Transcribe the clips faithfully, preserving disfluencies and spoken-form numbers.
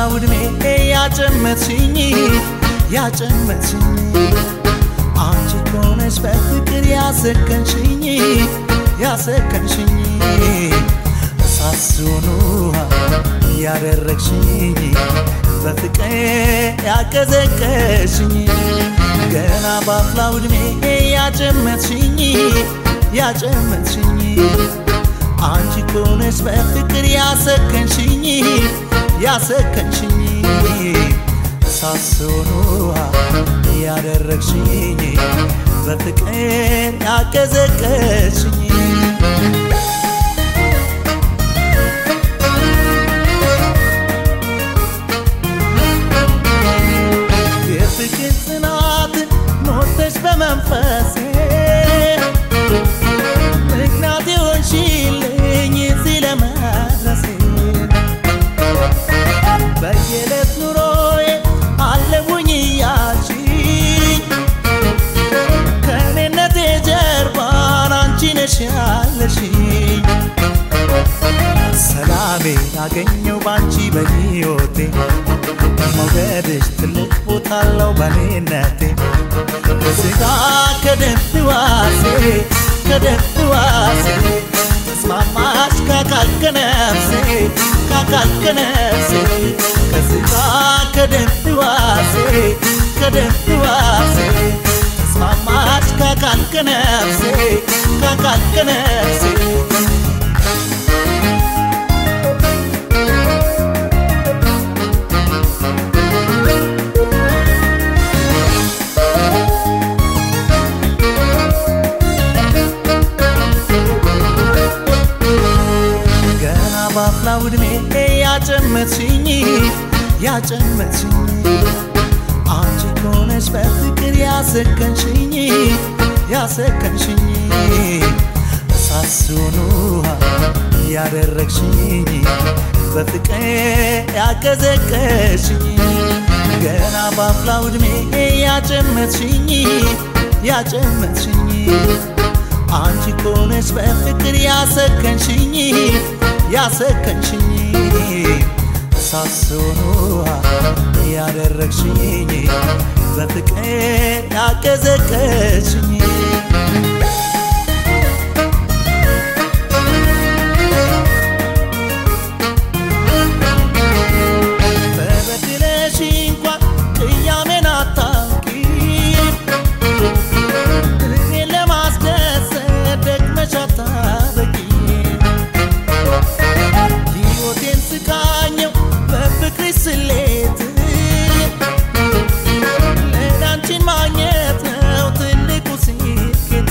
ውድሜ ያጨመትሽኝ ያጨመትሽኝ አንቺ ኮነሽ በፍቅር ያሰከንሽኝ ያሰከንሽኝ ሳስሆኑ ያደረግሽኝ በፍቅር ያቀዘቀሽኝ ገና ባፍላ ውድሜ ያጨመትሽኝ ያጨመትሽኝ አንቺ ኮነሽ በፍቅር ያሰከንሽኝ ያሰከንሽኝ ሳስሆኑ ያደረግሽኝ በፍቅር ያቀዘቀሽኝ የፍቅር ጽናት ኖተሽ በመንፈሴ ምክንያት ሆንሽልኝ እዚህ ለመድረሴ በየዕለት ኑሮዬ አለሁኝ እያልሽኝ ከእኔነቴ ጀርባን አንቺ ነሽ ያለሽኝ ሰላሜን አገኘው ባንቺ በሕይወቴ መውደድሽ ትልቅ ቦታ አለው በኔነቴ ከሥጋ ከደም ሕዋሴ ከደም ሕዋሴ ተስማማሽ ከአካል ከነፍሴ ከአካል ከነፍሴ ከሥጋ ከደም ሕዋሴ ከደም ሕዋሴ ተስማማሽ ከአካል ከነፍሴ ከአካል ከነፍሴ ባፍላ ውድሜ ያጨመትሽኝ ያጨመትሽኝ አንቺ ኮነሽ በፍቅር ያሰከንሽኝ ያሰከንሽኝ ሳስሆኑ ያደረግሽኝ በፍቅር ያቀዘቀሽኝ ገና ባፍላ ውድሜ ያጨመትሽኝ ያጨመትሽኝ አንቺ ኮነሽ በፍቅር ያሰከንሽኝ ያሰከንሽኝ ሳስሆኑ ያደረግሽኝ በፍቅር ያቀዘቀሽኝ በበድለሽ እንኳን ቅያሜን አታውቂም እኔን ለማስደሰት ደግመሽ አታበቂም ሕይወቴን ስቃኘው በፍቅርሽ ስሌት ለአንቺን ማግኘት ነው ትልቁ ስኬት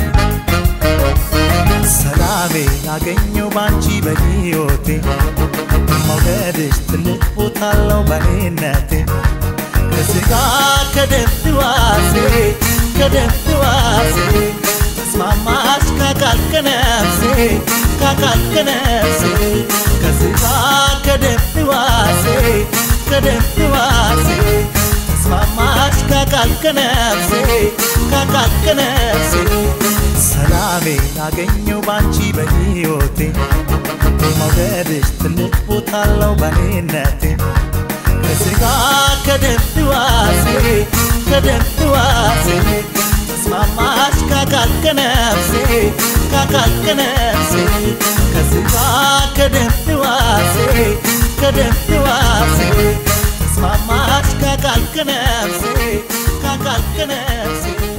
ሰላሜን አገኘው ባንቺ በሕይወቴ መውደድሽ ትልቅ ቦታ አለው በኔነቴ ከሥጋ ከደም ሕዋሴ ከደም ሕዋሴ ተስማማሽ ከአካል ከነፍሴ ከአካል ከነፍሴ ከሥጋ ከደም ሕዋሴ ከደም ሕዋሴ ተስማማሽ ከአካል ከነፍሴ ከአካል ከነፍሴ ሰላሜን አገኘው ባንቺ በሕይወቴ መውደድሽ ትልቅ ቦታ አለው በኔነቴ ከሥጋ ከደም ሕዋሴ ከደም ሕዋሴ ተስማማሽ ከአካል ከነፍሴ ከአካል ከነፍሴ ከሥጋ ከደም ሕዋሴ ከደም ሕዋሴ ተስማማሽ ከአካል ከነፍሴ ከአካል ከነፍሴ